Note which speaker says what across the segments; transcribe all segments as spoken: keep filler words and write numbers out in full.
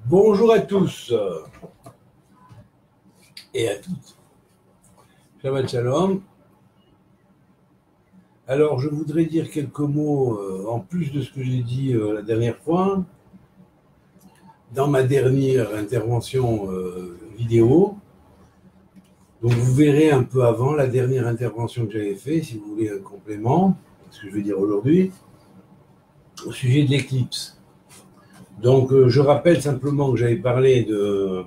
Speaker 1: Bonjour à tous et à toutes. Shabbat Shalom. Alors, je voudrais dire quelques mots euh, en plus de ce que j'ai dit euh, la dernière fois. Dans ma dernière intervention euh, vidéo, donc vous verrez un peu avant la dernière intervention que j'avais faite, si vous voulez un complément, ce que je vais dire aujourd'hui, au sujet de l'éclipse. Donc, euh, je rappelle simplement que j'avais parlé de,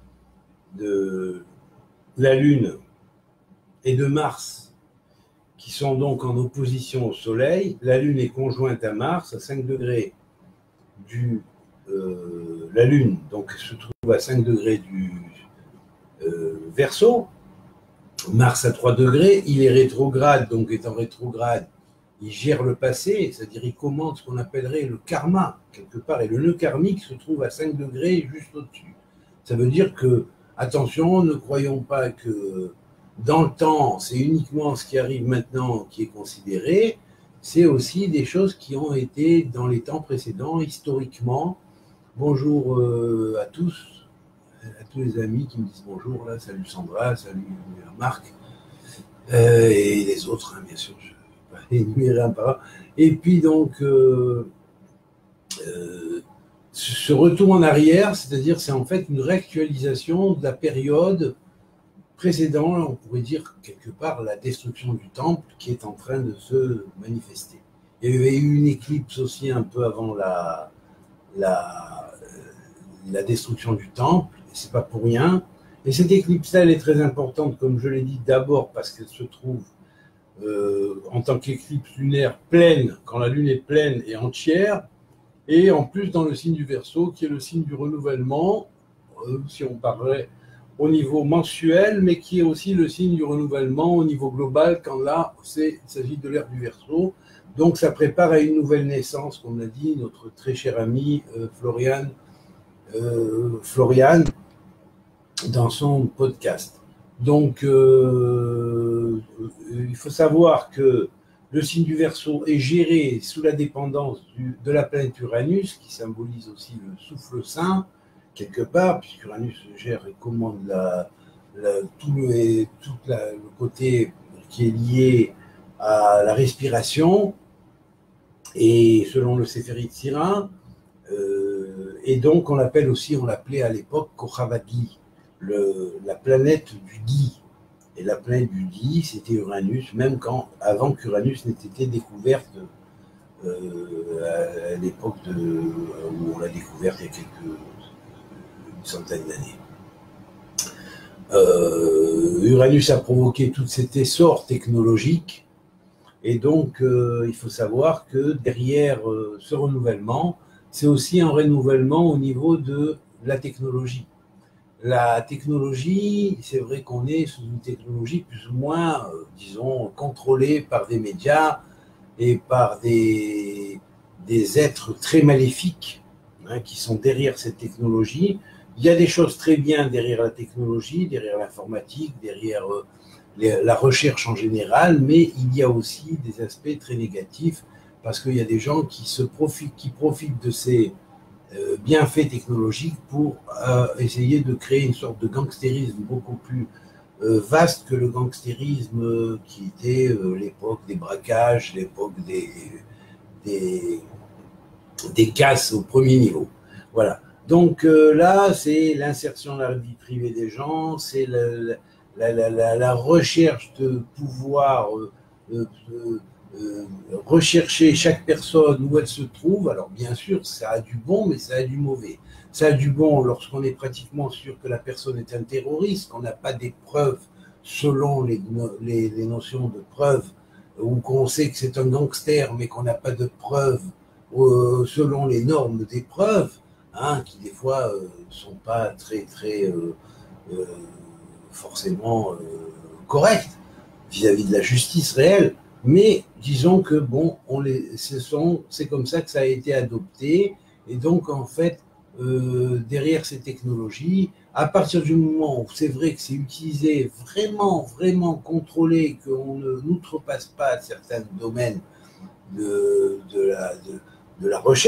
Speaker 1: de la Lune et de Mars, qui sont donc en opposition au Soleil. La Lune est conjointe à Mars à cinq degrés du... Euh, la Lune donc, se trouve à cinq degrés du euh, Verseau. Mars à trois degrés. Il est rétrograde, donc étant rétrograde, il gère le passé, c'est-à-dire il commande ce qu'on appellerait le karma, quelque part. Et le nœud karmique se trouve à cinq degrés juste au-dessus. Ça veut dire que, attention, ne croyons pas que dans le temps, c'est uniquement ce qui arrive maintenant qui est considéré, c'est aussi des choses qui ont été dans les temps précédents, historiquement. Bonjour euh, à tous, à tous les amis qui me disent bonjour, là, salut Sandra, salut Marc, euh, et les autres, hein, bien sûr, je ne vais pas énumérer un par un. Et puis donc, euh, euh, ce retour en arrière, c'est-à-dire c'est en fait une réactualisation de la période précédent, on pourrait dire quelque part la destruction du temple qui est en train de se manifester. Il y avait eu une éclipse aussi un peu avant la, la, la destruction du temple, et c'est pas pour rien. Et cette éclipse-là, elle est très importante, comme je l'ai dit, d'abord parce qu'elle se trouve euh, en tant qu'éclipse lunaire pleine, quand la lune est pleine et entière, et en plus dans le signe du Verseau, qui est le signe du renouvellement, euh, si on parlait au niveau mensuel, mais qui est aussi le signe du renouvellement au niveau global, quand là, il s'agit de l'ère du Verseau. Donc, ça prépare à une nouvelle naissance, comme l'a dit notre très cher ami euh, Florian, euh, Florian dans son podcast. Donc, euh, il faut savoir que le signe du Verseau est géré sous la dépendance du, de la planète Uranus, qui symbolise aussi le souffle saint, quelque part, puisqu'Uranus gère et commande la, la, tout, le, tout la, le côté qui est lié à la respiration, et selon le Séphérite Sirin, euh, et donc on l'appelle aussi, on l'appelait à l'époque Kochavadli, le, la planète du Di. Et la planète du Di, c'était Uranus, même quand, avant qu'Uranus n'ait été découverte euh, à, à l'époque de, où on l'a découverte il y a quelques centaines d'années. Euh, Uranus a provoqué tout cet essor technologique, et donc euh, il faut savoir que derrière euh, ce renouvellement, c'est aussi un renouvellement au niveau de la technologie. La technologie, c'est vrai qu'on est sous une technologie plus ou moins, euh, disons, contrôlée par des médias et par des, des êtres très maléfiques hein, qui sont derrière cette technologie. Il y a des choses très bien derrière la technologie, derrière l'informatique, derrière euh, les, la recherche en général, mais il y a aussi des aspects très négatifs parce qu'il y a des gens qui, se profitent, qui profitent de ces euh, bienfaits technologiques pour euh, essayer de créer une sorte de gangstérisme beaucoup plus euh, vaste que le gangstérisme euh, qui était euh, l'époque des braquages, l'époque des, des, des casses au premier niveau. Voilà. Donc euh, là, c'est l'insertion dans la vie privée des gens, c'est la, la, la, la, la recherche de pouvoir euh, euh, euh, rechercher chaque personne où elle se trouve. Alors bien sûr, ça a du bon, mais ça a du mauvais. Ça a du bon lorsqu'on est pratiquement sûr que la personne est un terroriste, qu'on n'a pas des preuves selon les, les, les notions de preuves, ou qu'on sait que c'est un gangster, mais qu'on n'a pas de preuves euh, selon les normes des preuves. Hein, qui des fois ne euh, sont pas très très euh, euh, forcément euh, correctes vis-à-vis de la justice réelle, mais disons que bon, on les, ce sont, c'est comme ça que ça a été adopté, et donc en fait, euh, derrière ces technologies, à partir du moment où c'est vrai que c'est utilisé vraiment, vraiment contrôlé, qu'on ne n'outrepasse pas certains domaines de, de, la, de, de la recherche,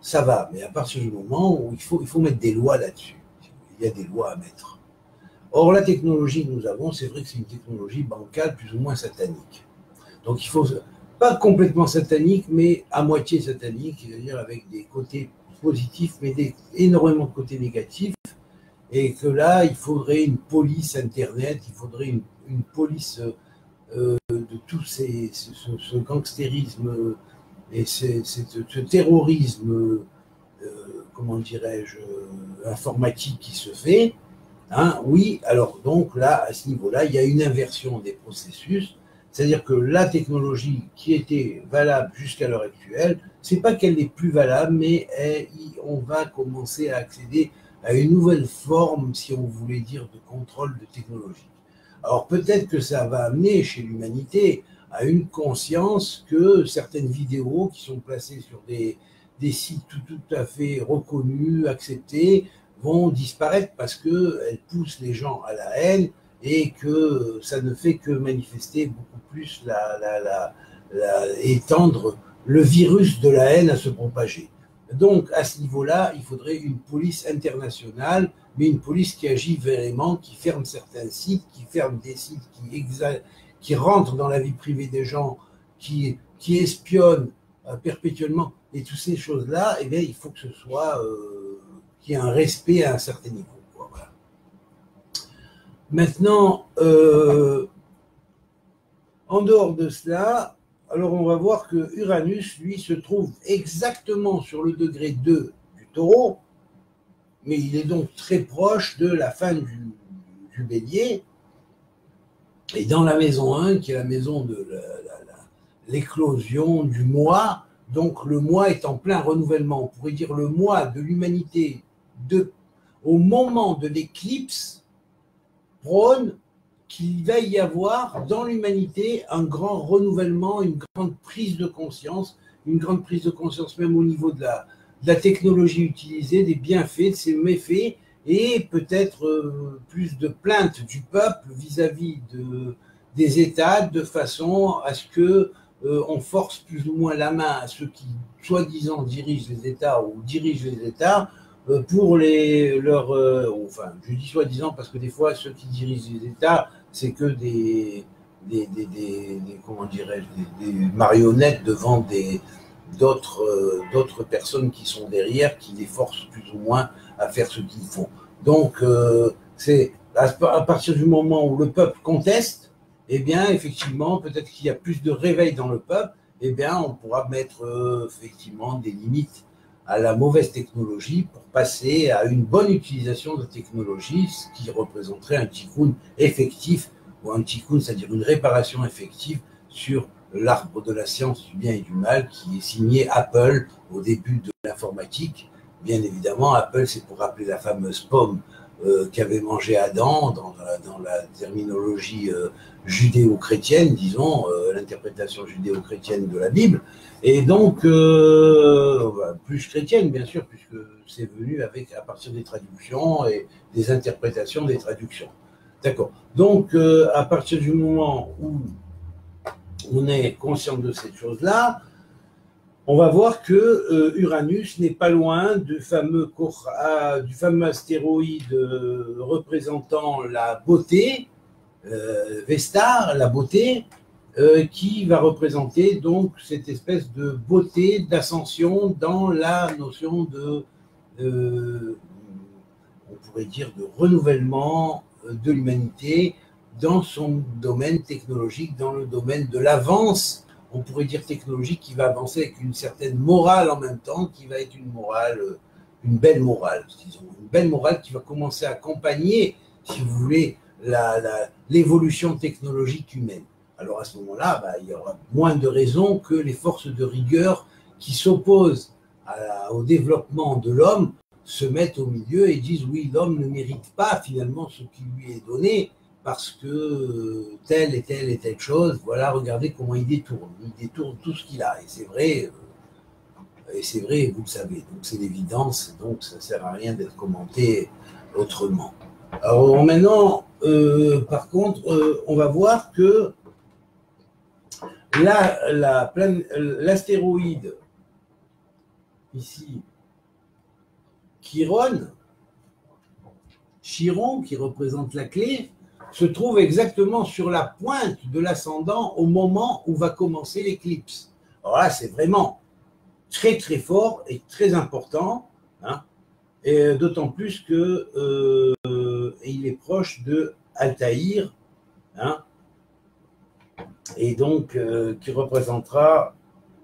Speaker 1: ça va. Mais à partir du moment où il faut, il faut mettre des lois là-dessus, il y a des lois à mettre. Or, la technologie que nous avons, c'est vrai que c'est une technologie bancale plus ou moins satanique. Donc, il faut, pas complètement satanique, mais à moitié satanique, c'est-à-dire avec des côtés positifs, mais des, énormément de côtés négatifs. Et que là, il faudrait une police Internet, il faudrait une, une police euh, de tout ces, ce, ce gangstérisme et ce, ce, ce terrorisme, euh, comment dirais-je, informatique qui se fait. Hein, oui, alors donc là, à ce niveau-là, il y a une inversion des processus, c'est-à-dire que la technologie qui était valable jusqu'à l'heure actuelle, c'est pas qu'elle n'est plus valable, mais elle, on va commencer à accéder à une nouvelle forme, si on voulait dire, de contrôle de technologie. Alors peut-être que ça va amener chez l'humanité à une conscience que certaines vidéos qui sont placées sur des, des sites tout, tout à fait reconnus, acceptés, vont disparaître parce qu'elles poussent les gens à la haine et que ça ne fait que manifester beaucoup plus, la, la, la, la, étendre le virus de la haine à se propager. Donc, à ce niveau-là, il faudrait une police internationale, mais une police qui agit vraiment, qui ferme certains sites, qui ferme des sites qui, exa qui rentrent dans la vie privée des gens, qui, qui espionnent euh, perpétuellement. Et toutes ces choses-là, eh bien, il faut que ce soit... Euh, qu'il y ait un respect à un certain niveau. Voilà. Maintenant, euh, en dehors de cela, alors on va voir que Uranus, lui, se trouve exactement sur le degré deux du Taureau, mais il est donc très proche de la fin du, du Bélier, et dans la maison un, qui est la maison de l'éclosion du moi, donc le moi est en plein renouvellement. On pourrait dire le moi de l'humanité de, au moment de l'éclipse prône qu'il va y avoir dans l'humanité un grand renouvellement, une grande prise de conscience, une grande prise de conscience même au niveau de la, de la technologie utilisée, des bienfaits, de ses méfaits, et peut-être euh, plus de plaintes du peuple vis-à-vis de, des États, de façon à ce que euh, on force plus ou moins la main à ceux qui, soi-disant, dirigent les États ou dirigent les États, pour les leurs euh, enfin je dis soi-disant parce que des fois ceux qui dirigent les États c'est que des des, des, des, des comment dirais-je des, des marionnettes devant des d'autres euh, d'autres personnes qui sont derrière qui les forcent plus ou moins à faire ce qu'ils font. Donc euh, c'est à, à partir du moment où le peuple conteste, eh bien effectivement peut-être qu'il y a plus de réveil dans le peuple, eh bien on pourra mettre euh, effectivement des limites à la mauvaise technologie pour passer à une bonne utilisation de la technologie, ce qui représenterait un tikkun effectif, ou un tikkun, c'est-à-dire une réparation effective sur l'arbre de la science du bien et du mal, qui est signé Apple au début de l'informatique. Bien évidemment, Apple, c'est pour rappeler la fameuse pomme euh, qu'avait mangé Adam dans la, dans la terminologie euh, judéo-chrétienne, disons, euh, l'interprétation judéo-chrétienne de la Bible. Et donc, euh, plus chrétienne, bien sûr, puisque c'est venu avec, à partir des traductions et des interprétations des traductions. D'accord. Donc, euh, à partir du moment où on est conscient de cette chose-là, on va voir que euh, Uranus n'est pas loin du fameux, Cora, du fameux astéroïde euh, représentant la beauté, euh, Vestar, la beauté, Euh, qui va représenter donc cette espèce de beauté, d'ascension dans la notion de, de, on pourrait dire, de renouvellement de l'humanité dans son domaine technologique, dans le domaine de l'avance, on pourrait dire technologique, qui va avancer avec une certaine morale en même temps, qui va être une morale, une belle morale, disons, une belle morale qui va commencer à accompagner, si vous voulez, l'évolution technologique humaine. Alors à ce moment-là, bah, il y aura moins de raisons que les forces de rigueur qui s'opposent au développement de l'homme se mettent au milieu et disent oui, l'homme ne mérite pas finalement ce qui lui est donné parce que telle et telle et telle chose, voilà, regardez comment il détourne. Il détourne tout ce qu'il a. Et c'est vrai, et c'est vrai, vous le savez. Donc c'est l'évidence, donc ça ne sert à rien d'être commenté autrement. Alors maintenant, euh, par contre, euh, on va voir que Là, l'astéroïde ici Chiron, Chiron qui représente la clé, se trouve exactement sur la pointe de l'ascendant au moment où va commencer l'éclipse. Alors là, c'est vraiment très très fort et très important, hein, et d'autant plus que euh, il est proche de Altaïr, hein, et donc euh, qui représentera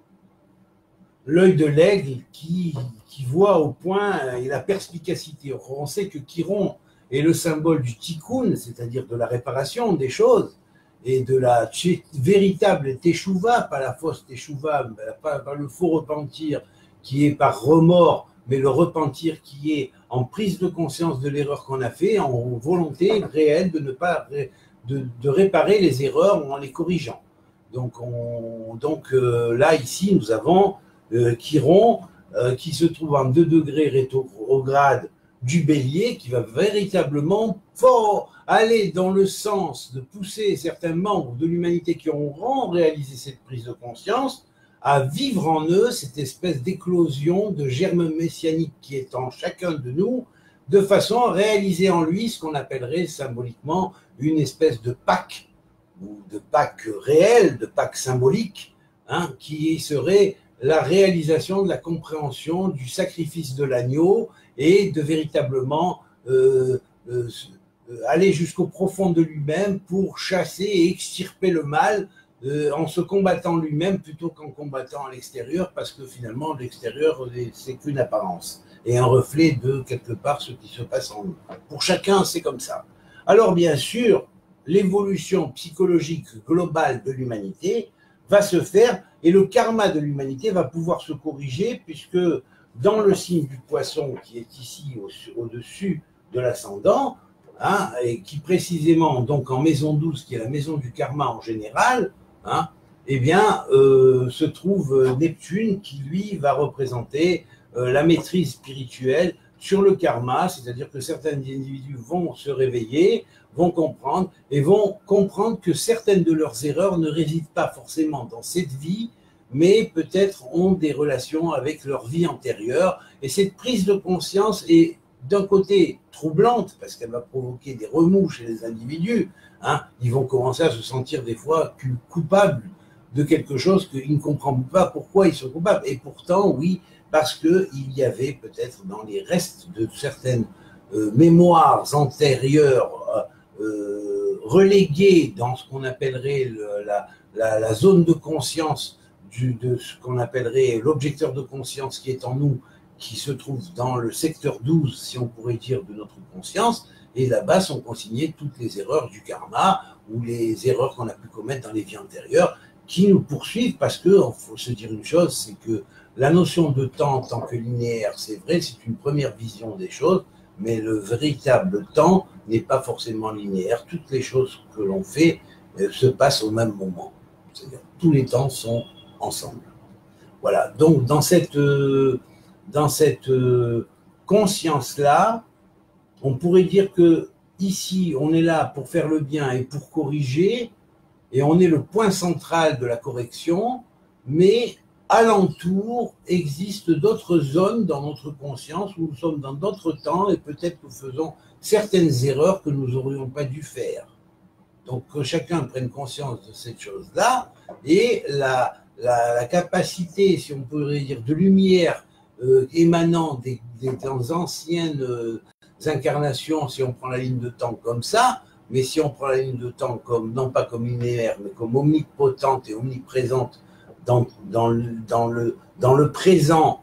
Speaker 1: l'œil de l'aigle qui, qui voit au point et la perspicacité. On sait que Chiron est le symbole du tikkun, c'est-à-dire de la réparation des choses, et de la véritable teshuva, pas la fausse teshuva, pas, pas le faux repentir qui est par remords, mais le repentir qui est en prise de conscience de l'erreur qu'on a fait, en volonté réelle de ne pas de, de réparer les erreurs en les corrigeant. Donc, on, donc euh, là, ici, nous avons euh, Chiron euh, qui se trouve en deux degrés rétrograde du bélier, qui va véritablement fort aller dans le sens de pousser certains membres de l'humanité qui auront réalisé cette prise de conscience à vivre en eux cette espèce d'éclosion de germe messianique qui est en chacun de nous, de façon à réaliser en lui ce qu'on appellerait symboliquement une espèce de Pâques, ou de Pâques réel, de Pâques symbolique, hein, qui serait la réalisation de la compréhension du sacrifice de l'agneau et de véritablement euh, euh, aller jusqu'au profond de lui-même pour chasser et extirper le mal euh, en se combattant lui-même plutôt qu'en combattant à l'extérieur, parce que finalement l'extérieur c'est qu'une apparence et un reflet de quelque part ce qui se passe en nous. Pour chacun c'est comme ça. Alors bien sûr, l'évolution psychologique globale de l'humanité va se faire et le karma de l'humanité va pouvoir se corriger, puisque dans le signe du poisson qui est ici au, au-dessus de l'ascendant, hein, et qui précisément donc en maison douze, qui est la maison du karma en général, hein, eh bien euh, se trouve Neptune qui lui va représenter euh, la maîtrise spirituelle sur le karma, c'est-à-dire que certains individus vont se réveiller, vont comprendre et vont comprendre que certaines de leurs erreurs ne résident pas forcément dans cette vie, mais peut-être ont des relations avec leur vie antérieure. Et cette prise de conscience est d'un côté troublante, parce qu'elle va provoquer des remous chez les individus, hein. Ils vont commencer à se sentir des fois coupables de quelque chose qu'ils ne comprennent pas pourquoi ils sont coupables. Et pourtant, oui, parce qu'il y avait peut-être dans les restes de certaines euh, mémoires antérieures euh, reléguées dans ce qu'on appellerait le, la, la, la zone de conscience du, de ce qu'on appellerait l'objecteur de conscience qui est en nous, qui se trouve dans le secteur douze, si on pourrait dire, de notre conscience, et là-bas sont consignées toutes les erreurs du karma ou les erreurs qu'on a pu commettre dans les vies antérieures qui nous poursuivent, parce que, il faut se dire une chose, c'est que la notion de temps en tant que linéaire, c'est vrai, c'est une première vision des choses, mais le véritable temps n'est pas forcément linéaire. Toutes les choses que l'on fait euh, se passent au même moment. C'est-à-dire tous les temps sont ensemble. Voilà, donc dans cette, euh, dans cette euh, conscience-là, on pourrait dire que ici, on est là pour faire le bien et pour corriger, et on est le point central de la correction, mais alentour existent d'autres zones dans notre conscience où nous sommes dans d'autres temps et peut-être que nous faisons certaines erreurs que nous n'aurions pas dû faire. Donc que chacun prenne conscience de cette chose-là, et la, la, la capacité, si on pourrait dire, de lumière euh, émanant des, des, des anciennes euh, incarnations, si on prend la ligne de temps comme ça, mais si on prend la ligne de temps comme, non pas comme linéaire, mais comme omnipotente et omniprésente dans, dans, le, dans, le, dans le présent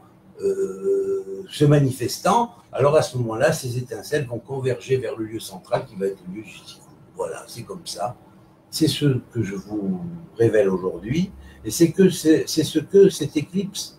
Speaker 1: euh, se manifestant, alors à ce moment-là, ces étincelles vont converger vers le lieu central qui va être le lieu du cycle. Voilà, c'est comme ça. C'est ce que je vous révèle aujourd'hui, et c'est que c'est, c'est ce que cette éclipse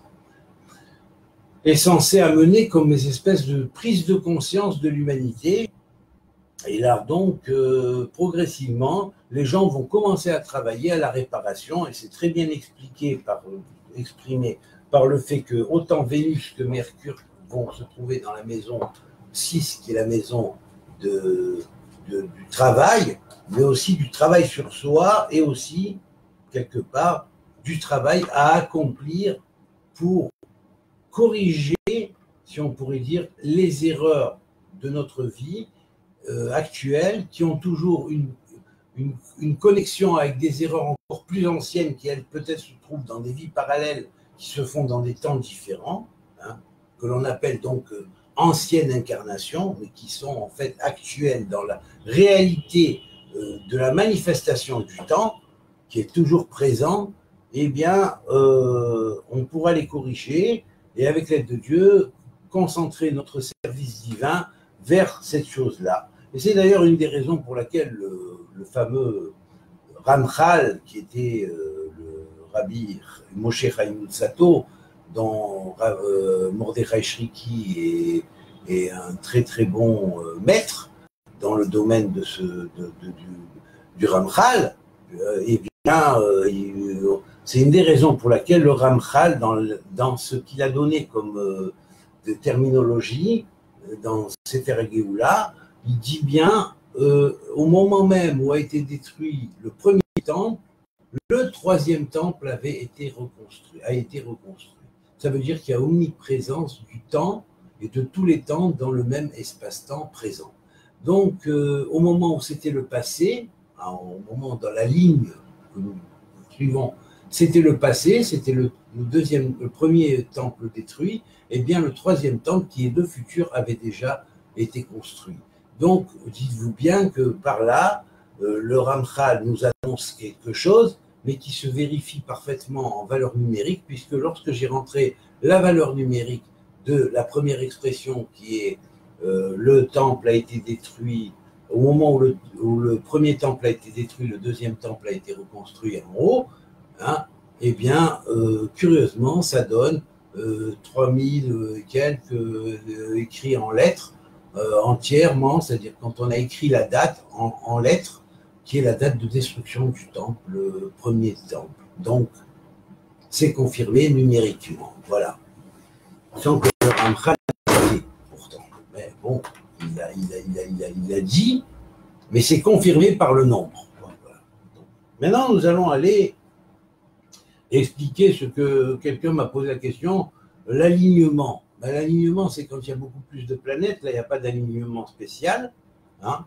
Speaker 1: est censée amener comme des espèces de prise de conscience de l'humanité. Et là, donc, euh, progressivement, les gens vont commencer à travailler à la réparation, et c'est très bien expliqué par, exprimé par le fait que autant Vénus que Mercure vont se trouver dans la maison six, qui est la maison de, de, du travail, mais aussi du travail sur soi, et aussi, quelque part, du travail à accomplir pour corriger, si on pourrait dire, les erreurs de notre vie euh, actuelle, qui ont toujours une, une, une connexion avec des erreurs encore plus anciennes, qui elles peut-être se trouvent dans des vies parallèles, qui se font dans des temps différents, hein, que l'on appelle donc euh, anciennes incarnations, mais qui sont en fait actuelles dans la réalité euh, de la manifestation du temps, qui est toujours présent. Eh bien, euh, on pourra les corriger et avec l'aide de Dieu, concentrer notre service divin vers cette chose-là. Et c'est d'ailleurs une des raisons pour laquelle le, le fameux Ramchal, qui était euh, le rabbi Moshe Chaim Luzzatto, dont euh, Mordechai Shriki est, est un très très bon euh, maître dans le domaine de ce, de, de, du, du Ramchal, euh, eh bien, euh, il, c'est une des raisons pour laquelle le Ramchal, dans, le, dans ce qu'il a donné comme euh, de terminologie, dans Sefer Geoula, il dit bien, euh, au moment même où a été détruit le premier temple, le troisième temple avait été reconstruit, a été reconstruit. Ça veut dire qu'il y a omniprésence du temps et de tous les temps dans le même espace-temps présent. Donc, euh, au moment où c'était le passé, hein, au moment dans la ligne que nous suivons, c'était le passé, c'était le, le deuxième, le premier temple détruit, et bien le troisième temple, qui est le futur, avait déjà été construit. Donc, dites-vous bien que par là, euh, le Ramchal nous annonce quelque chose, mais qui se vérifie parfaitement en valeur numérique, puisque lorsque j'ai rentré la valeur numérique de la première expression, qui est euh, le temple a été détruit, au moment où le, où le premier temple a été détruit, le deuxième temple a été reconstruit en haut, hein, eh bien, euh, curieusement, ça donne euh, trois mille euh, quelques euh, écrits en lettres, euh, entièrement, c'est-à-dire quand on a écrit la date en, en lettres, qui est la date de destruction du temple, le premier temple. Donc, c'est confirmé numériquement, voilà. Sans que le Ramchal ait dit, pourtant. Mais bon, il a, il a, il a, il a, il a dit, mais c'est confirmé par le nombre. Voilà. Donc, maintenant, nous allons aller expliquer ce que quelqu'un m'a posé la question, l'alignement. Ben, l'alignement, c'est quand il y a beaucoup plus de planètes, là, il n'y a pas d'alignement spécial, hein.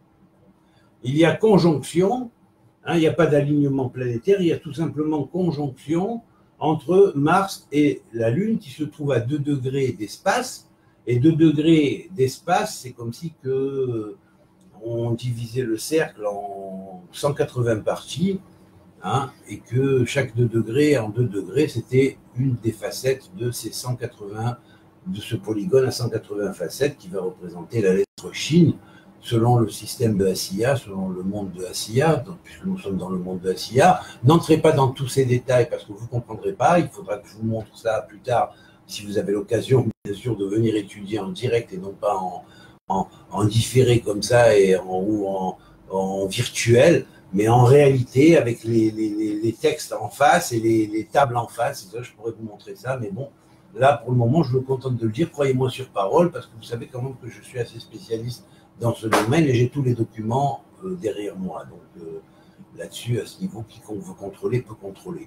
Speaker 1: Il y a conjonction, hein, il n'y a pas d'alignement planétaire, il y a tout simplement conjonction entre Mars et la Lune qui se trouve à deux degrés d'espace. Et deux degrés d'espace, c'est comme si que on divisait le cercle en cent quatre-vingts parties, hein, et que chaque deux degrés en deux degrés, c'était une des facettes de ces cent quatre-vingts, de ce polygone à cent quatre-vingts facettes qui va représenter la lettre Shin, selon le système de Asiya, selon le monde de Asiya, donc, puisque nous sommes dans le monde de Asiya. N'entrez pas dans tous ces détails parce que vous ne comprendrez pas, il faudra que je vous montre ça plus tard, si vous avez l'occasion, bien sûr, de venir étudier en direct et non pas en, en, en différé comme ça et en, ou en, en virtuel, mais en réalité, avec les, les, les textes en face et les, les tables en face, et ça, je pourrais vous montrer ça, mais bon, là, pour le moment, je me contente de le dire, croyez-moi sur parole, parce que vous savez quand même que je suis assez spécialiste dans ce domaine et j'ai tous les documents euh, derrière moi. Donc euh, là-dessus, à ce niveau, quiconque veut contrôler peut contrôler.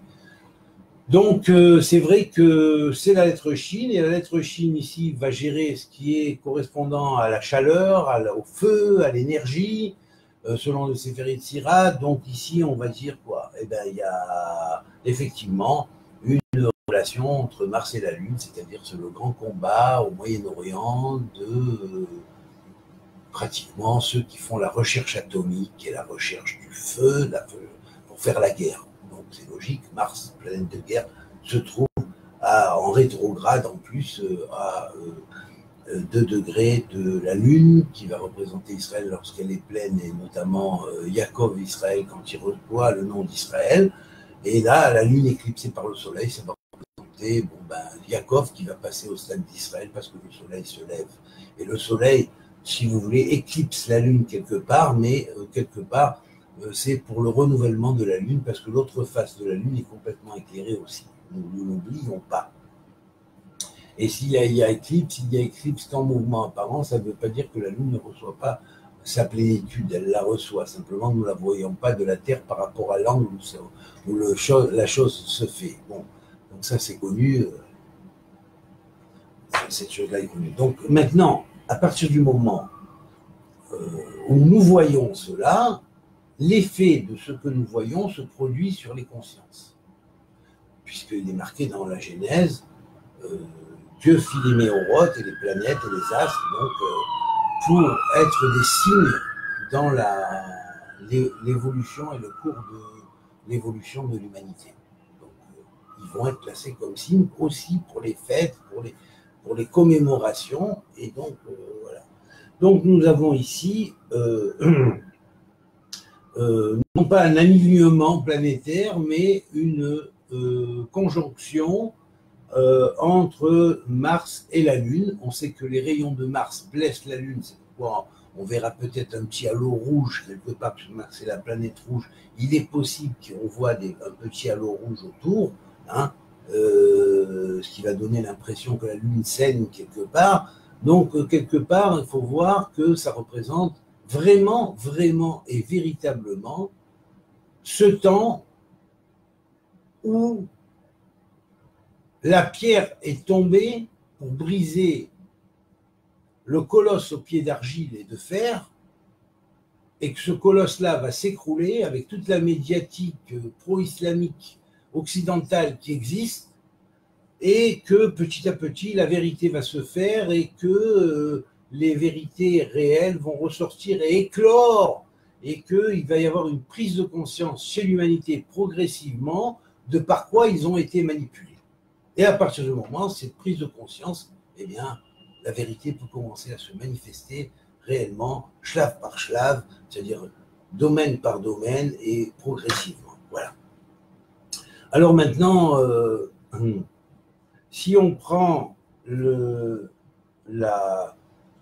Speaker 1: Donc euh, c'est vrai que c'est la lettre Shin et la lettre Shin ici va gérer ce qui est correspondant à la chaleur, à la, au feu, à l'énergie, euh, selon le Sefer Yetzirah. Donc ici, on va dire quoi? Eh bien, il y a effectivement une relation entre Mars et la Lune, c'est-à-dire c'est le grand combat au Moyen-Orient de euh, pratiquement ceux qui font la recherche atomique et la recherche du feu la, pour faire la guerre. Donc c'est logique, Mars, planète de guerre, se trouve à, en rétrograde en plus euh, à euh, deux degrés de la Lune qui va représenter Israël lorsqu'elle est pleine et notamment euh, Yaakov Israël quand il reçoit le nom d'Israël. Et là, la Lune éclipsée par le Soleil, ça va représenter bon, ben, Yaakov qui va passer au stade d'Israël parce que le Soleil se lève. Et le Soleil, si vous voulez, éclipse la Lune quelque part, mais euh, quelque part, euh, c'est pour le renouvellement de la Lune, parce que l'autre face de la Lune est complètement éclairée aussi. Nous ne l'oublions pas. Et s'il y a, il y a éclipse, s'il y a éclipse qu'en mouvement apparent, ça ne veut pas dire que la Lune ne reçoit pas sa plénitude, elle la reçoit. Simplement, nous ne la voyons pas de la Terre par rapport à l'angle où, où le cho- la chose se fait. Bon, donc ça c'est connu. cette chose-là est connue. Donc maintenant, à partir du moment euh, où nous voyons cela, l'effet de ce que nous voyons se produit sur les consciences. Puisqu'il est marqué dans la Genèse, euh, Dieu fit les méorotes et les planètes et les astres, donc euh, pour être des signes dans la, l'évolution et le cours de l'évolution de l'humanité. Donc euh, ils vont être placés comme signes aussi pour les fêtes, pour les, pour les commémorations, et donc euh, voilà. Donc nous avons ici euh, euh, non pas un alignement planétaire, mais une euh, conjonction euh, entre Mars et la Lune. On sait que les rayons de Mars blessent la Lune, c'est pourquoi on verra peut-être un petit halo rouge quelque part, parce que Mars est la planète rouge. Il est possible qu'on voit des, un petit halo rouge autour, hein, euh, ce qui va donner l'impression que la Lune saigne quelque part. Donc, euh, quelque part, il faut voir que ça représente vraiment, vraiment et véritablement ce temps où la pierre est tombée pour briser le colosse au pied d'argile et de fer, et que ce colosse-là va s'écrouler avec toute la médiatique pro-islamique occidentale qui existe, et que petit à petit la vérité va se faire et que euh, les vérités réelles vont ressortir et éclore, et qu'il va y avoir une prise de conscience chez l'humanité progressivement de par quoi ils ont été manipulés. Et à partir du moment, cette prise de conscience, eh bien, la vérité peut commencer à se manifester réellement, schlave par schlave, c'est-à-dire domaine par domaine et progressivement. Voilà. Alors maintenant, euh, si on prend le, la,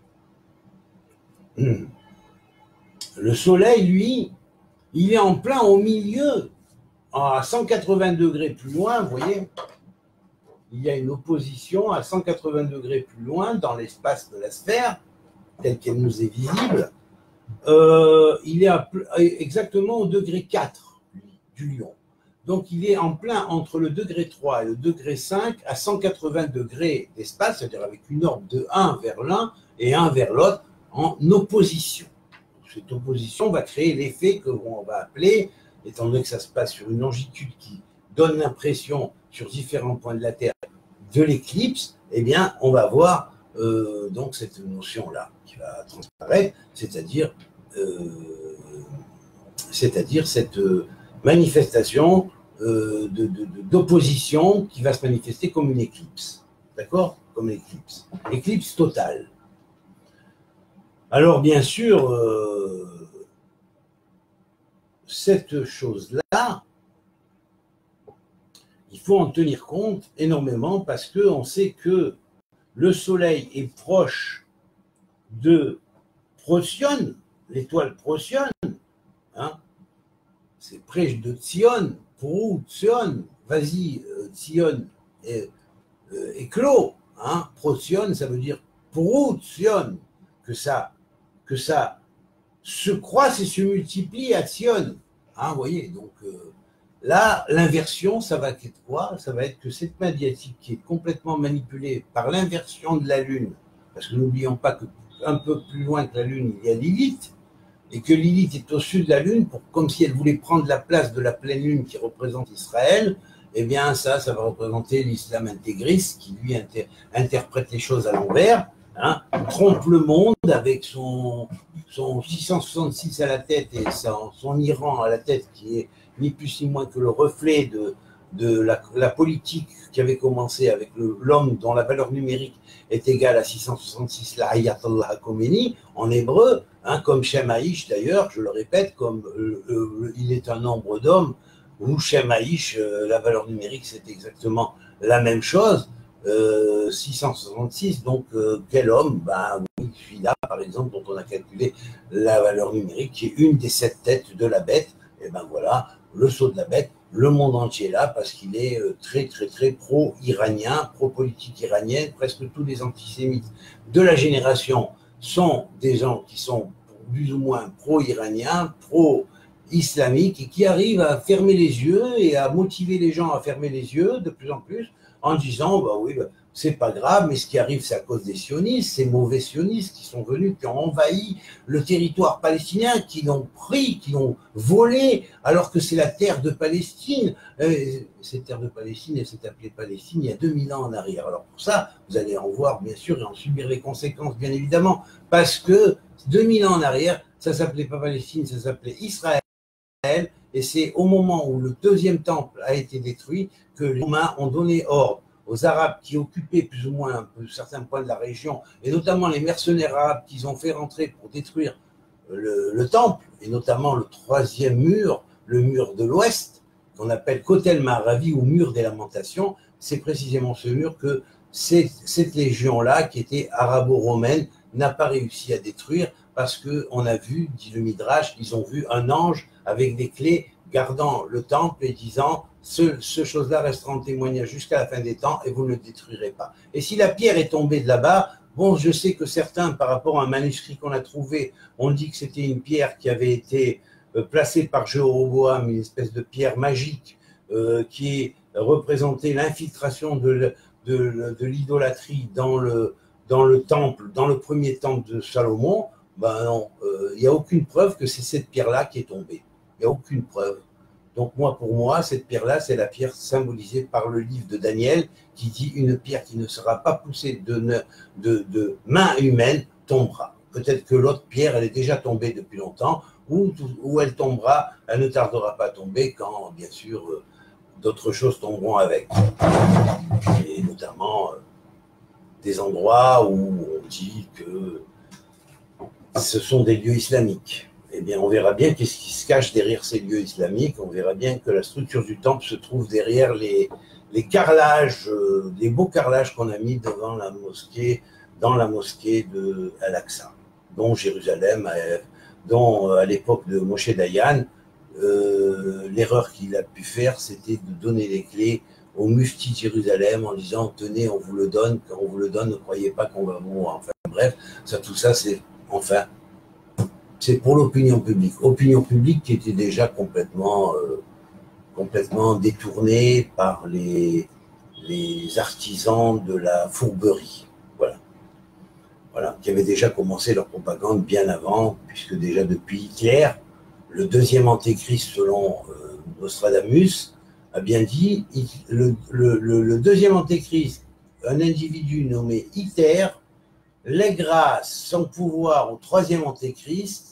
Speaker 1: le soleil, lui, il est en plein au milieu, à cent quatre-vingts degrés plus loin, vous voyez, il y a une opposition à cent quatre-vingts degrés plus loin dans l'espace de la sphère, telle qu'elle nous est visible. Euh, il est à, exactement au degré quatre lui, du lion. Donc il est en plein entre le degré trois et le degré cinq à cent quatre-vingts degrés d'espace, c'est-à-dire avec une orbe de un vers l'un et un vers l'autre en opposition. Cette opposition va créer l'effet que l'on va appeler, étant donné que ça se passe sur une longitude qui donne l'impression sur différents points de la Terre de l'éclipse, eh bien, on va voir euh, donc cette notion-là qui va transparaître, c'est-à-dire euh, c'est-à-dire cette manifestation euh, de, de, de, d'opposition qui va se manifester comme une éclipse, d'accord? Comme une éclipse, éclipse totale. Alors, bien sûr, euh, cette chose-là, il faut en tenir compte énormément parce qu'on sait que le Soleil est proche de Procyon, l'étoile Procyon, hein, c'est près de Tzion, pour Tzion, vas-y, euh, Tzion, et, euh, éclos, hein, Procyon, ça veut dire pour Tzion, que ça, que ça se croise et se multiplie à Tzion, hein, vous voyez, donc euh, là, l'inversion, ça va être quoi? Ça va être que cette médiatique qui est complètement manipulée par l'inversion de la Lune, parce que n'oublions pas qu'un peu plus loin que la Lune, il y a Lilith, et que Lilith est au-dessus de la Lune, pour, comme si elle voulait prendre la place de la pleine Lune qui représente Israël, eh bien ça, ça va représenter l'islam intégriste, qui lui inter interprète les choses à l'envers, hein, trompe le monde avec son, son six cent soixante-six à la tête et son, son Iran à la tête, qui est ni plus ni moins que le reflet de, de la, la politique qui avait commencé avec l'homme dont la valeur numérique est égale à six cent soixante-six, la Ayatollah Khomeini, en hébreu, hein, comme Shem Haïch d'ailleurs, je le répète, comme euh, euh, il est un nombre d'hommes, ou Shem Haïch, euh, la valeur numérique, c'est exactement la même chose, euh, six cent soixante-six, donc euh, quel homme? Ben, oui, celui-là, par exemple, dont on a calculé la valeur numérique, qui est une des sept têtes de la bête, et ben voilà, le sceau de la bête, le monde entier là, parce qu'il est très, très, très pro-iranien, pro-politique iranienne. Presque tous les antisémites de la génération sont des gens qui sont plus ou moins pro-iraniens, pro-islamiques, et qui arrivent à fermer les yeux et à motiver les gens à fermer les yeux de plus en plus, en disant, bah oui, bah, c'est pas grave, mais ce qui arrive, c'est à cause des sionistes, ces mauvais sionistes qui sont venus, qui ont envahi le territoire palestinien, qui l'ont pris, qui l'ont volé, alors que c'est la terre de Palestine. Euh, cette terre de Palestine, elle s'est appelée Palestine il y a deux mille ans en arrière. Alors pour ça, vous allez en voir, bien sûr, et en subir les conséquences, bien évidemment, parce que deux mille ans en arrière, ça s'appelait pas Palestine, ça s'appelait Israël, et c'est au moment où le deuxième temple a été détruit que les Romains ont donné ordre aux Arabes qui occupaient plus ou moins un peu certains points de la région, et notamment les mercenaires arabes qu'ils ont fait rentrer pour détruire le, le temple, et notamment le troisième mur, le mur de l'ouest, qu'on appelle Kotel Ma'aravi ou mur des lamentations. C'est précisément ce mur que cette, cette légion-là, qui était arabo-romaine, n'a pas réussi à détruire, parce qu'on a vu, dit le Midrash, qu'ils ont vu un ange avec des clés gardant le temple et disant ce, ce chose-là restera en témoignage jusqu'à la fin des temps et vous ne le détruirez pas. Et si la pierre est tombée de là-bas, bon, je sais que certains, par rapport à un manuscrit qu'on a trouvé, ont dit que c'était une pierre qui avait été placée par Jéroboam, une espèce de pierre magique euh, qui représentait l'infiltration de, de, de l'idolâtrie dans le, dans le temple, dans le premier temple de Salomon. Ben non, il euh, n'y a aucune preuve que c'est cette pierre-là qui est tombée. Il n'y a aucune preuve. Donc moi, pour moi, cette pierre-là, c'est la pierre symbolisée par le livre de Daniel qui dit une pierre qui ne sera pas poussée de, de, de main humaine tombera. Peut-être que l'autre pierre, elle est déjà tombée depuis longtemps, ou, ou elle tombera, elle ne tardera pas à tomber quand, bien sûr, euh, d'autres choses tomberont avec. Et notamment euh, des endroits où on dit que ce sont des lieux islamiques. Eh bien, on verra bien qu'est-ce qui se cache derrière ces lieux islamiques. On verra bien que la structure du temple se trouve derrière les, les carrelages, euh, les beaux carrelages qu'on a mis devant la mosquée, dans la mosquée de Al-Aqsa, dont Jérusalem, euh, dont à l'époque de Moshe Dayan, euh, l'erreur qu'il a pu faire, c'était de donner les clés au mufti de Jérusalem en disant tenez, on vous le donne, quand on vous le donne, ne croyez pas qu'on va mourir. Enfin bref, ça, tout ça, c'est enfin. C'est pour l'opinion publique. Opinion publique qui était déjà complètement, euh, complètement détournée par les, les artisans de la fourberie. Voilà. Voilà. Qui avaient déjà commencé leur propagande bien avant, puisque déjà depuis Hitler, le deuxième antéchrist selon euh, Nostradamus, a bien dit, le, le, le, le deuxième antéchrist, un individu nommé Hitler, lèguera son pouvoir au troisième antéchrist,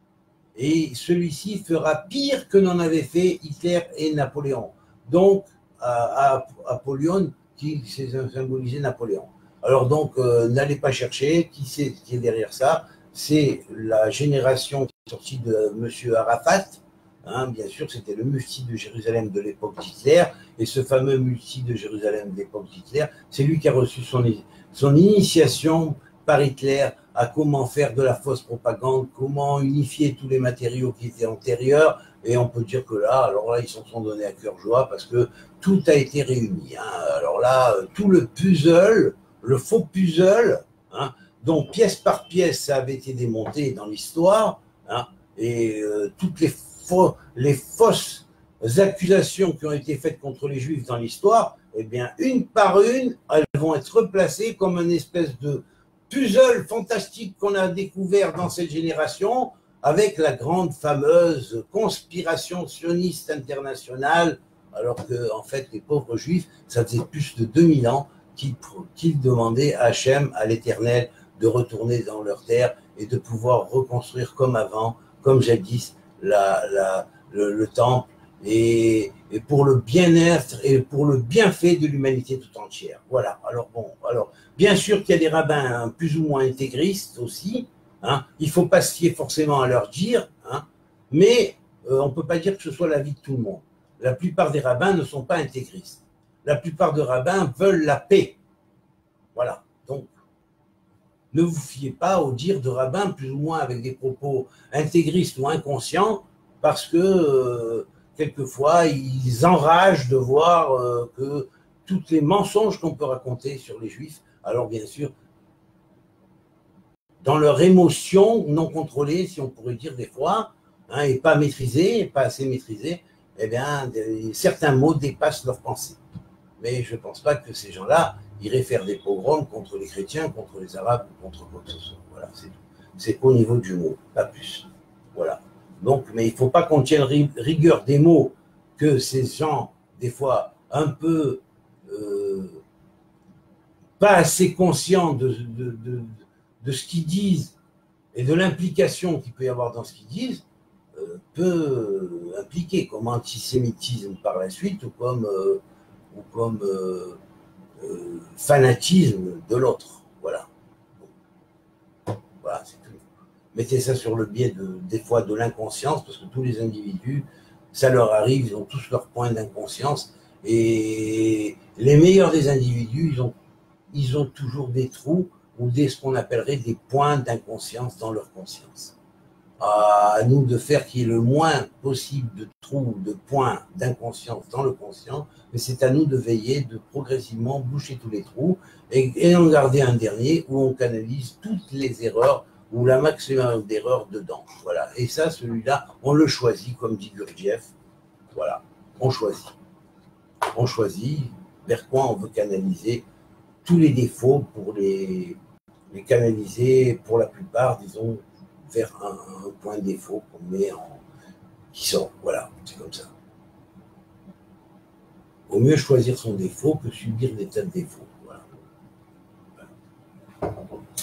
Speaker 1: et celui-ci fera pire que n'en avaient fait Hitler et Napoléon. Donc, à, à, Apollyon, qui symbolisait Napoléon. Alors donc, euh, n'allez pas chercher qui, c'est, qui est derrière ça. C'est la génération qui est sortie de M. Arafat. Hein, bien sûr, c'était le mufti de Jérusalem de l'époque d'Hitler. Et ce fameux mufti de Jérusalem de l'époque d'Hitler, c'est lui qui a reçu son, son initiation par Hitler à comment faire de la fausse propagande, comment unifier tous les matériaux qui étaient antérieurs, et on peut dire que là, alors là, ils s'en sont donnés à cœur joie parce que tout a été réuni. Hein. Alors là, tout le puzzle, le faux puzzle, hein, dont pièce par pièce ça avait été démonté dans l'histoire, hein, et euh, toutes les, faux, les fausses accusations qui ont été faites contre les Juifs dans l'histoire, eh bien, une par une, elles vont être replacées comme une espèce de puzzle fantastique qu'on a découvert dans cette génération avec la grande fameuse conspiration sioniste internationale, alors que en fait les pauvres juifs, ça faisait plus de deux mille ans qu'ils, qu'ils demandaient à Hachem, à l'Éternel, de retourner dans leur terre et de pouvoir reconstruire comme avant, comme jadis, la, la, le, le temple, et, et pour le bien-être et pour le bienfait de l'humanité tout entière. Voilà. Alors bon, alors bien sûr qu'il y a des rabbins hein, plus ou moins intégristes aussi. Hein. Il ne faut pas se fier forcément à leur dire, hein, mais euh, on ne peut pas dire que ce soit l'avis de tout le monde. La plupart des rabbins ne sont pas intégristes. La plupart des rabbins veulent la paix. Voilà. Donc, ne vous fiez pas aux dires de rabbins plus ou moins avec des propos intégristes ou inconscients, parce que euh, quelquefois, ils enragent de voir euh, que tous les mensonges qu'on peut raconter sur les Juifs, alors bien sûr, dans leur émotion non contrôlée, si on pourrait dire des fois, hein, et pas maîtrisée, pas assez maîtrisée, eh bien, des, certains mots dépassent leurs pensées. Mais je ne pense pas que ces gens-là, irait faire des pogroms contre les chrétiens, contre les arabes, contre quoi que ce soit. Voilà, c'est tout. C'est qu'au niveau du mot, pas plus. Voilà. Donc, mais il ne faut pas qu'on tienne rigueur des mots que ces gens, des fois, un peu euh, pas assez conscients de, de, de, de ce qu'ils disent et de l'implication qu'il peut y avoir dans ce qu'ils disent, euh, peut impliquer comme antisémitisme par la suite ou comme, euh, ou comme euh, euh, fanatisme de l'autre. Voilà. Voilà, c'est tout. Mettez ça sur le biais de, des fois de l'inconscience, parce que tous les individus, ça leur arrive, ils ont tous leurs points d'inconscience, et les meilleurs des individus, ils ont, ils ont toujours des trous, ou des, ce qu'on appellerait des points d'inconscience dans leur conscience. À nous de faire qu'il y ait le moins possible de trous, de points d'inconscience dans le conscient, mais c'est à nous de veiller, de progressivement boucher tous les trous, et, et en garder un dernier où on canalise toutes les erreurs, ou la maximum d'erreurs dedans. Voilà. Et ça, celui-là, on le choisit, comme dit Gurdjieff. Voilà. On choisit. On choisit vers quoi on veut canaliser tous les défauts pour les, les canaliser, pour la plupart, disons, vers un, un point de défaut qu'on met en. Qui sort. Voilà. C'est comme ça. Vaut mieux choisir son défaut que subir des tas de défauts. Voilà. Voilà.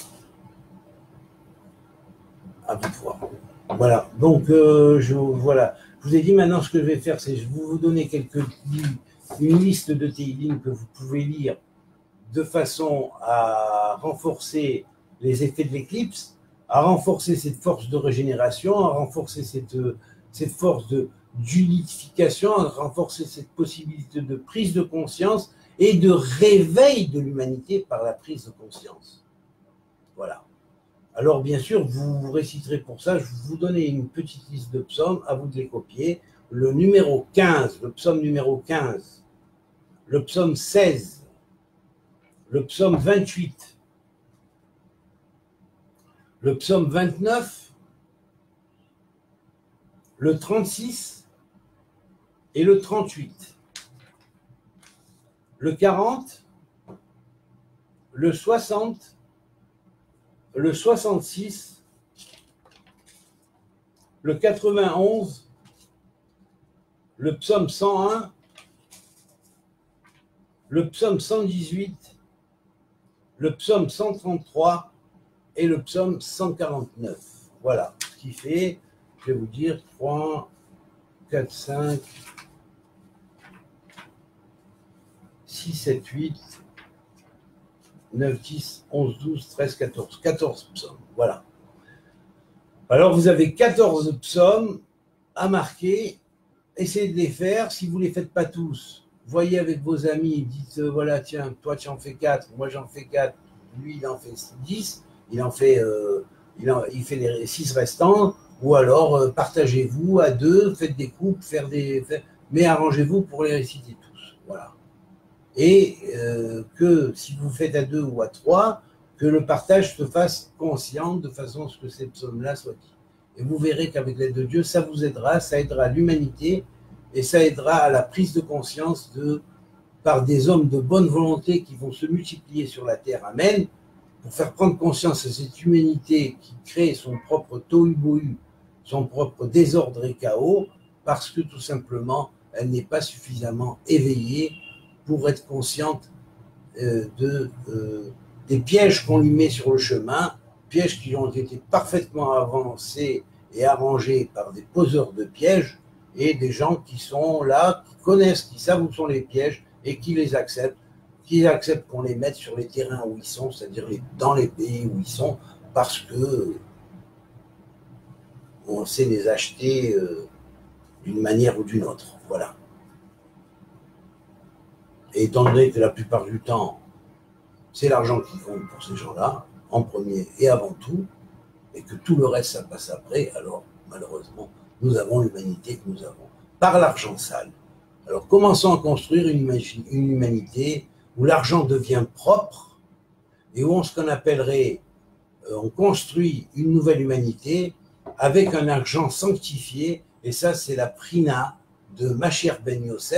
Speaker 1: À vous de voir. Voilà. Donc, euh, je, voilà. Je vous ai dit maintenant ce que je vais faire, c'est je vais vous donner quelques une liste de Teilim que vous pouvez lire de façon à renforcer les effets de l'éclipse, à renforcer cette force de régénération, à renforcer cette, cette force de d'unification, à renforcer cette possibilité de prise de conscience et de réveil de l'humanité par la prise de conscience. Voilà. Alors, bien sûr, vous, vous réciterez pour ça, je vais vous donner une petite liste de psaumes, à vous de les copier. Le numéro quinze, le psaume numéro quinze, le psaume seize, le psaume vingt-huit, le psaume vingt-neuf, le trente-six et le trente-huit, le quarante, le soixante, le soixante-six, le quatre-vingt-onze, le psaume cent un, le psaume cent dix-huit, le psaume cent trente-trois et le psaume cent quarante-neuf. Voilà, ce qui fait, je vais vous dire, trois, quatre, cinq, six, sept, huit, neuf, dix, onze, douze, treize, quatorze. quatorze psaumes, voilà. Alors, vous avez quatorze psaumes à marquer. Essayez de les faire. Si vous ne les faites pas tous, voyez avec vos amis, dites, euh, voilà, tiens, toi, tu en fais quatre, moi, j'en fais quatre, lui, il en fait dix, il en fait, euh, il, en, il fait les six restants, ou alors, euh, partagez-vous à deux, faites des coupes, faire des, faire, mais arrangez-vous pour les réciter tous. Voilà. Et euh, que si vous faites à deux ou à trois, que le partage se fasse conscient de façon à ce que ces psaumes-là soient dits. Et vous verrez qu'avec l'aide de Dieu, ça vous aidera, ça aidera l'humanité et ça aidera à la prise de conscience de, par des hommes de bonne volonté qui vont se multiplier sur la terre. Amen. Pour faire prendre conscience à cette humanité qui crée son propre tohu-bohu, son propre désordre et chaos, parce que tout simplement, elle n'est pas suffisamment éveillée pour être consciente euh, de, euh, des pièges qu'on lui met sur le chemin, pièges qui ont été parfaitement avancés et arrangés par des poseurs de pièges et des gens qui sont là, qui connaissent, qui savent où sont les pièges et qui les acceptent, qui acceptent qu'on les mette sur les terrains où ils sont, c'est-à-dire les, dans les pays où ils sont, parce que on sait les acheter euh, d'une manière ou d'une autre. Voilà. Et étant donné que la plupart du temps, c'est l'argent qui compte pour ces gens-là, en premier et avant tout, et que tout le reste, ça passe après, alors malheureusement, nous avons l'humanité que nous avons, par l'argent sale. Alors commençons à construire une, une humanité où l'argent devient propre, et où on ce qu'on appellerait, euh, on construit une nouvelle humanité avec un argent sanctifié, et ça c'est la prina de Mashiach ben Yosef,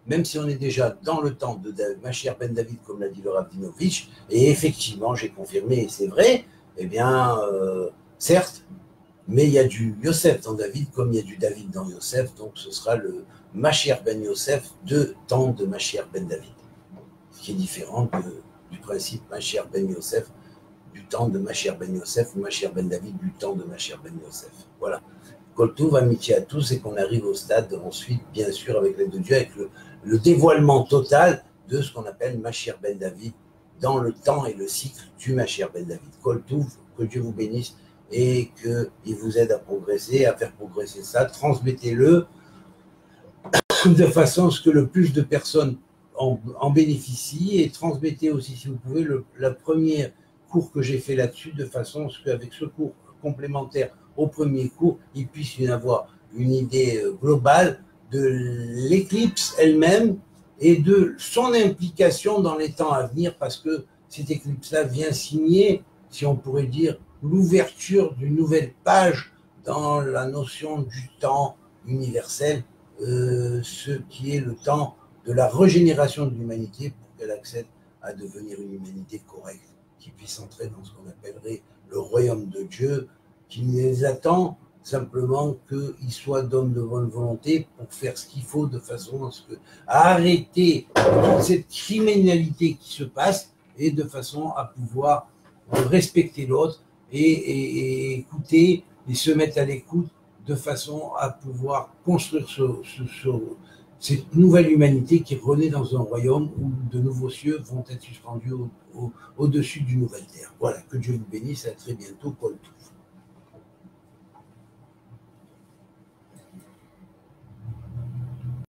Speaker 1: même si on est déjà dans le temps de Mashiach ben David, comme l'a dit le Rav Dinovitch, et effectivement, j'ai confirmé, et c'est vrai, eh bien, euh, certes, mais il y a du Yosef dans David, comme il y a du David dans Yosef, donc ce sera le Mashiach ben Yosef de temps de Mashiach ben David, ce qui est différent de, du principe Mashiach ben Yosef, du temps de Mashiach ben Yosef, ou Mashiach ben David du temps de Mashiach ben Yosef. Voilà. Kol Tov, amitié à tous, et qu'on arrive au stade ensuite, bien sûr, avec l'aide de Dieu, avec le, le dévoilement total de ce qu'on appelle Mashiach ben David dans le temps et le cycle du Mashiach ben David. Kol Tov, que Dieu vous bénisse et qu'il vous aide à progresser, à faire progresser ça. Transmettez-le de façon à ce que le plus de personnes en, en bénéficient, et transmettez aussi, si vous pouvez, le, la première cours que j'ai fait là-dessus, de façon à ce qu'avec ce cours complémentaire au premier cours, il puisse y avoir une idée globale de l'éclipse elle-même et de son implication dans les temps à venir, parce que cette éclipse-là vient signer, si on pourrait dire, l'ouverture d'une nouvelle page dans la notion du temps universel, euh, ce qui est le temps de la régénération de l'humanité pour qu'elle accède à devenir une humanité correcte, qui puisse entrer dans ce qu'on appellerait le royaume de Dieu, qui les attend simplement qu'ils soient d'hommes de bonne volonté pour faire ce qu'il faut, de façon à ce que à arrêter toute cette criminalité qui se passe, et de façon à pouvoir respecter l'autre et, et, et écouter et se mettre à l'écoute, de façon à pouvoir construire ce, ce, ce, cette nouvelle humanité qui renaît dans un royaume où de nouveaux cieux vont être suspendus au, au, au-dessus d'une nouvelle terre. Voilà, que Dieu vous bénisse, à très bientôt, Kol Tov.